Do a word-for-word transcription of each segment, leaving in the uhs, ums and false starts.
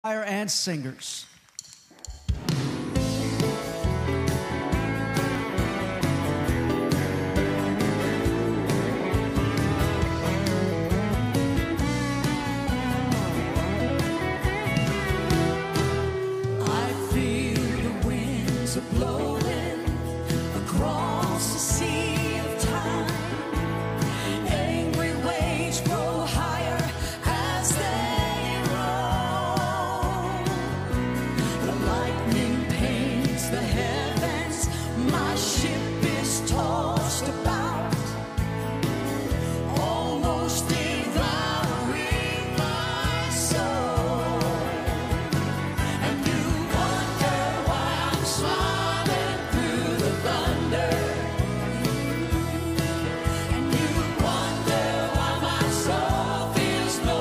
And singers. I feel the winds are blowing across the sea of time. Angry waves grow higher as they roll. The lightning paints the heavens. My ship is tossed about, almost devouring my soul. And you wonder why I'm smiling through the thunder. And you wonder why my soul feels no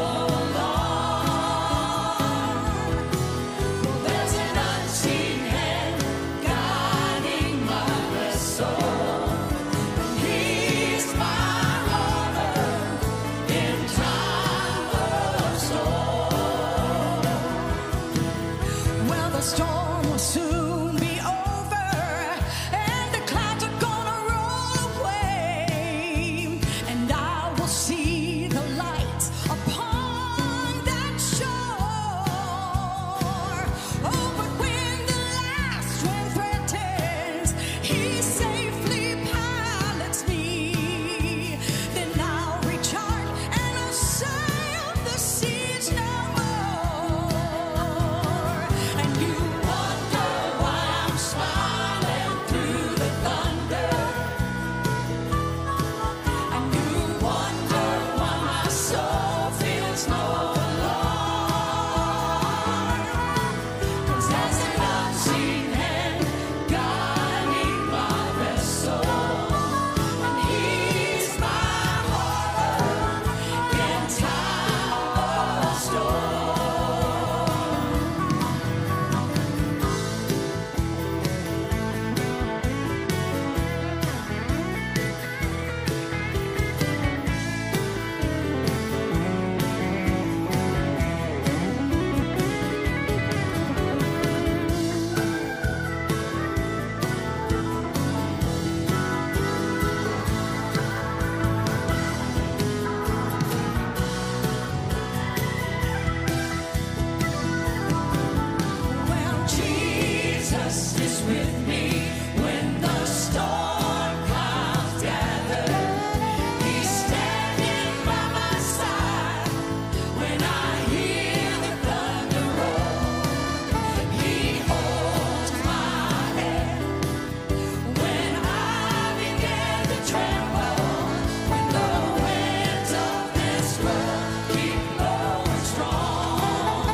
alarm. Well, there's an unseen hand guiding my vessel, and He's my harbor in time of storm. Well, the storm will soon be over, and the clouds are gonna roll away, and I will see the light upon that shore. Oh, but when the last wind threatens, He safely pilots me. Then I'll recharge and I'll sail the seas no more. And you wonder why I'm smiling through the thunder. And you wonder why my soul feels no alarm. 'Cause there's an unseen hand guiding my vessel, and He's my harbor in time of storm. Well, Jesus is with me when the storm clouds gather. He's standing by my side when I hear the thunder roll. He holds my hand when I begin to tremble. When the winds of this world keep blowing strong.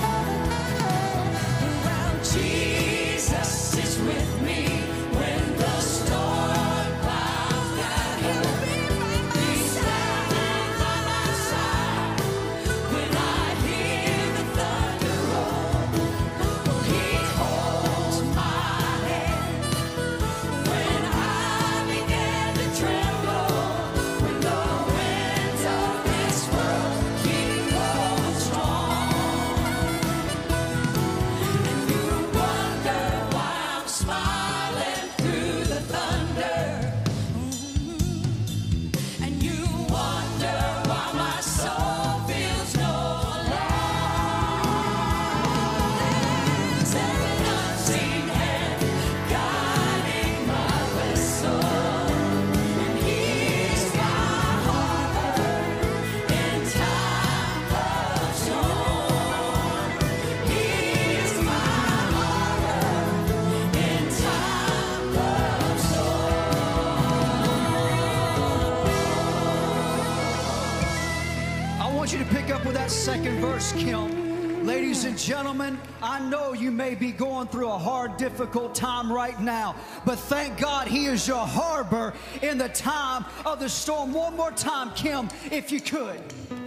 Well, Jesus is with me when the storm clouds gather. He's standing by my side when I hear the thunder roll. He holds my hand when I begin to tremble. When the winds of this world keep blowing strong. And you wonder why I'm smiling through the thunder. And you wonder why my soul feels no alarm. There's an unseen hand guiding my vessel, and He's my harbor in time of storm. He's my harbor in time of I want you to pick up with that second verse, Kim. Ladies and gentlemen, I know you may be going through a hard, difficult time right now, but thank God He is your harbor in the time of the storm. One more time, Kim, if you could.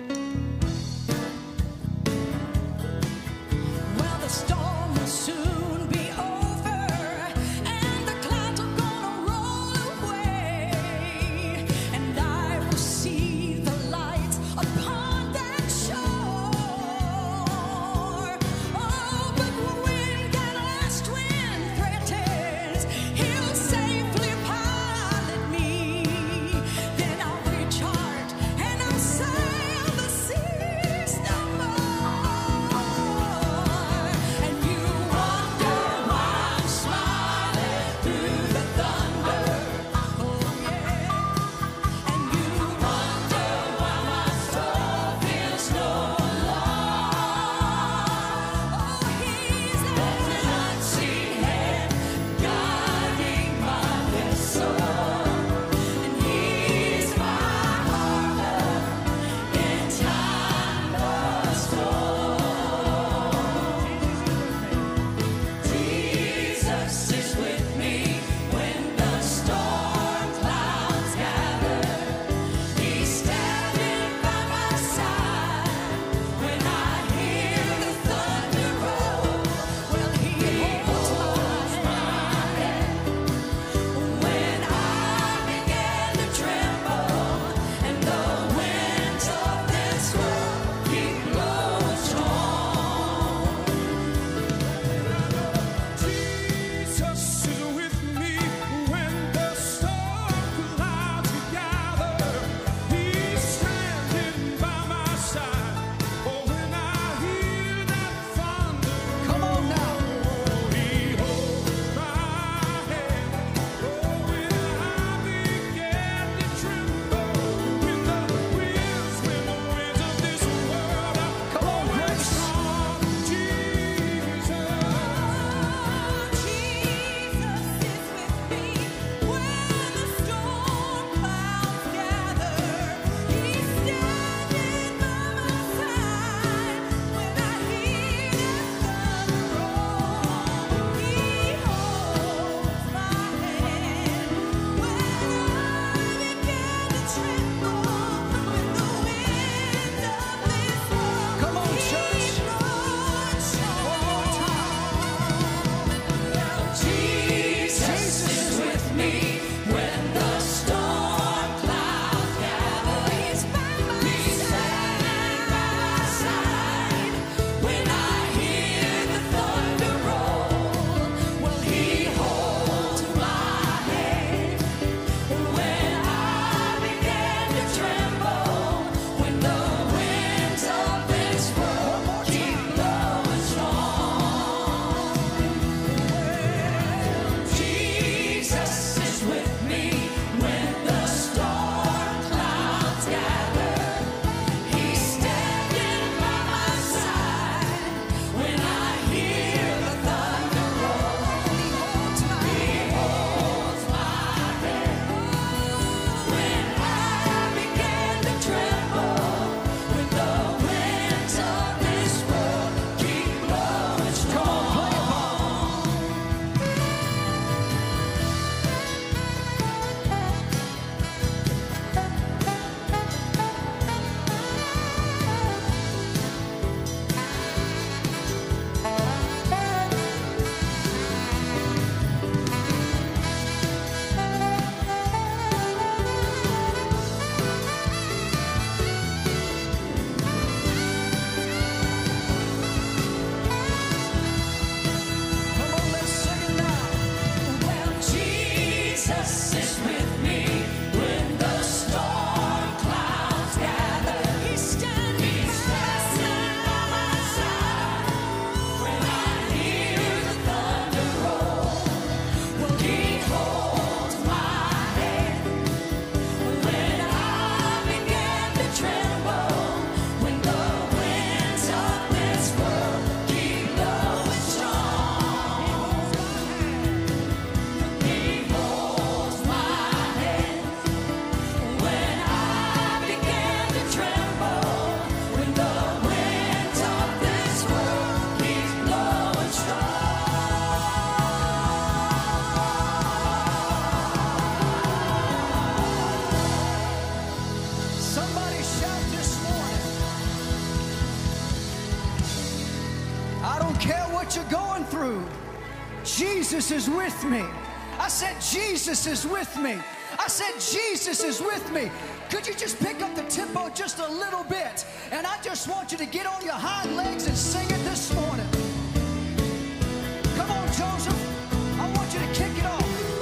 Well, the storm will soon be over, and the clouds are gonna roll away, and I will see the light upon that shore. what you're going through, Jesus is with me. I said, Jesus is with me. I said, Jesus is with me. Could you just pick up the tempo just a little bit? And I just want you to get on your hind legs and sing it this morning. Come on, Joseph. I want you to kick it off.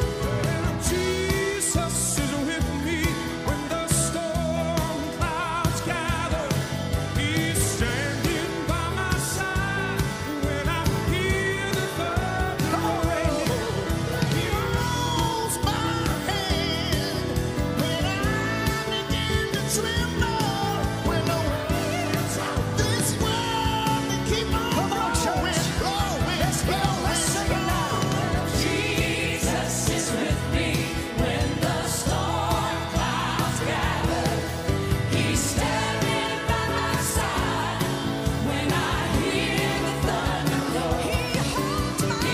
Jesus is with me when the storm clouds gather. He's standing by my side when I hear the thunder. Come on, Randy. He holds my hand when I begin to tremble. When the winds of this world they keep on Come on, blowing, church. blowing, Let's go. Let's sing it now. Jesus is with me when the storm clouds gather. He's standing by my side when I hear the thunder roll. He holds my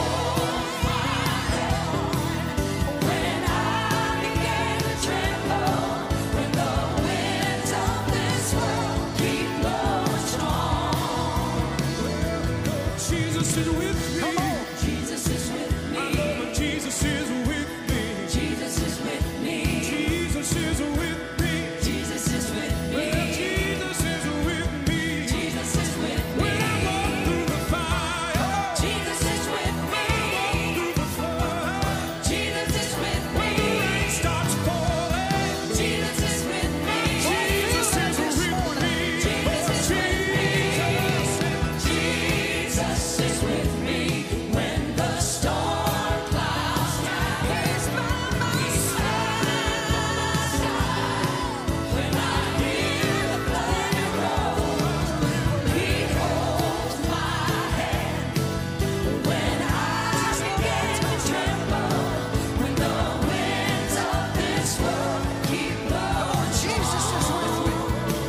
hand when I begin to tremble. When the winds of this world keep blowing strong. Jesus is with me. Come on. Jesus is with I me. know that Jesus is with me. Jesus is with me. Jesus is with me. Jesus is with Well, me. Jesus is with me. Jesus is with When I me. walk through the fire, Jesus is with me. through the flood, Jesus is with when the me. rain starts falling, Jesus is with me. Jesus is with me. Jesus is with me. Jesus is with me when the storm clouds gather. He's by my side when I hear the thunder roll. He holds my hand when I begin to tremble. When the winds of this world keep blowing. Jesus is with me.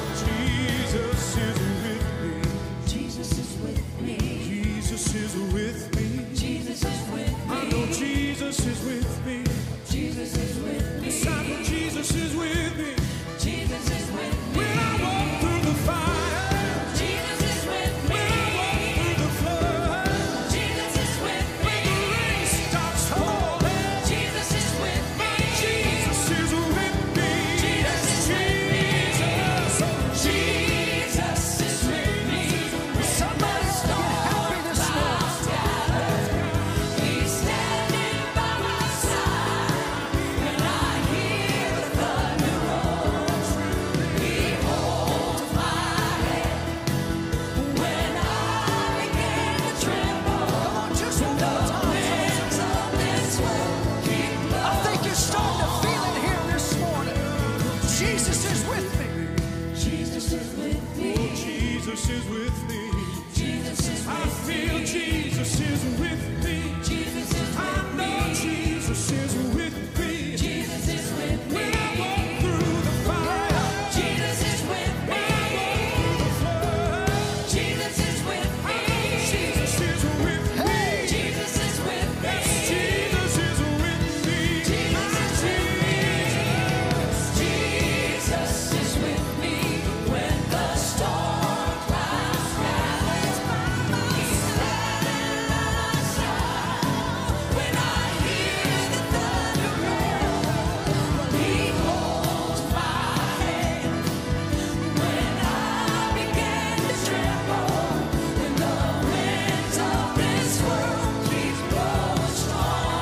Jesus is with me. Jesus is with me. Jesus is with me. Jesus is with I know me. Jesus is with me. Jesus is with me. Yes, I know Jesus is with me. Jesus is with me. When I walk through the fire, Jesus is with me. when I walk through the flood, Jesus is with me. when the rain starts falling, Jesus is with me. Jesus is with me. Jesus is with me. Jesus, oh, Jesus is with me. Somebody ought to get happy this morning. He's standing by my side when I hear the thunder roll. He holds my hand when I begin to tremble. Come on, just one more time. Winds of this world keep I blowing. think you're starting to feel it here this morning. Jesus is with me. Jesus is with me. Jesus is with me. Jesus is I with feel me. Jesus is with me. Jesus is I with know me. Jesus is with me. Jesus is with me. When I walk through the fire, Jesus is with me. the flood, Jesus is with me. Jesus is with me. Jesus is with me. Jesus is with me. Jesus is with me. Jesus is with me when the storm clouds gather. He's standing by my side when I hear the thunder roll. He holds my hand when I begin to tremble. When the winds of this world keep blowing strong.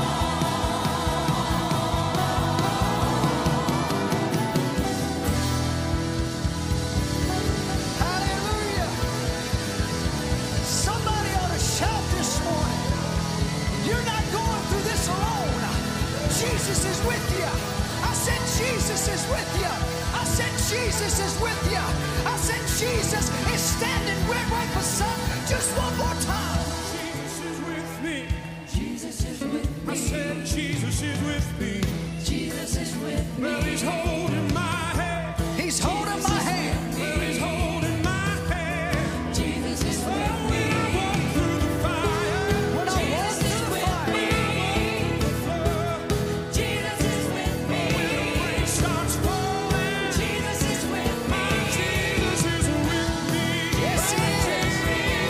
Hallelujah. Somebody ought to shout this morning. You're not going through this alone. Jesus is with you. I said Jesus is with you. I said Jesus is with you. I said Jesus is standing right, right beside. Just one more time. Jesus is with me. Jesus is with I me. said Jesus is with me. Jesus is with Well, me. he's holding my hand. He's holding my hand. Well, he's holding my hand. Jesus is Oh, with when me. I walk through the fire, When I walk Jesus is through the with fire, me. the flood, Jesus is with me. when the rain starts falling, Jesus is with me. Jesus is with me. yes, he is.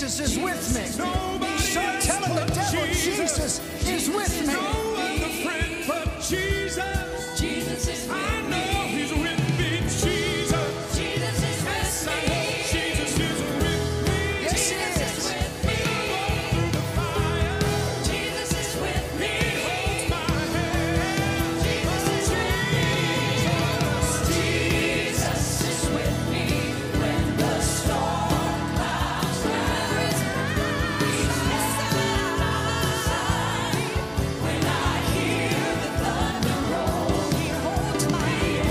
Jesus is with me. Start telling the devil, Jesus is with me. No other friend but Jesus. Jesus is with I know me. He's with me. Jesus. Jesus is Yes, with I me. know Jesus is with me. Yes, He Jesus is. is with me. Through the fire, Jesus is with me. He holds my hand. Jesus is with me. Jesus is with me when the storm clouds rise. When I hear the thunder roll, He holds my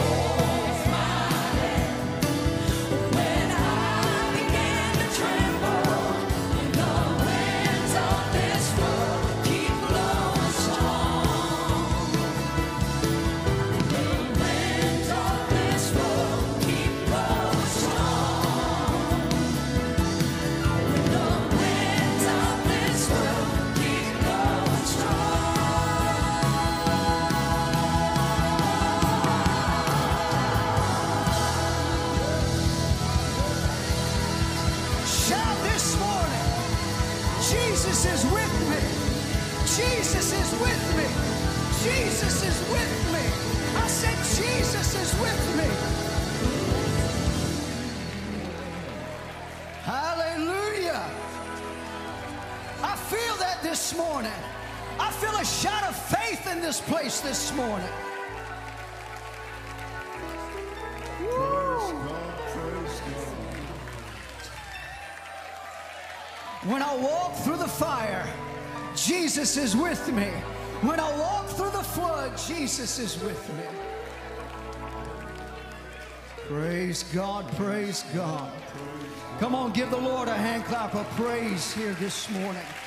hand. When I begin to tremble, and the winds of this world keep blowing strong. The winds of this world keep blowing strong. The winds of this world keep blowing Shout this morning, Jesus is with me. Jesus is with me. Jesus is with me. I said, Jesus is with me. Hallelujah. I feel that this morning. I feel a shout of faith in this place this morning. When I walk through the fire, Jesus is with me. When I walk through the flood, Jesus is with me. Praise God, praise God. Come on, give the Lord a hand clap of praise here this morning.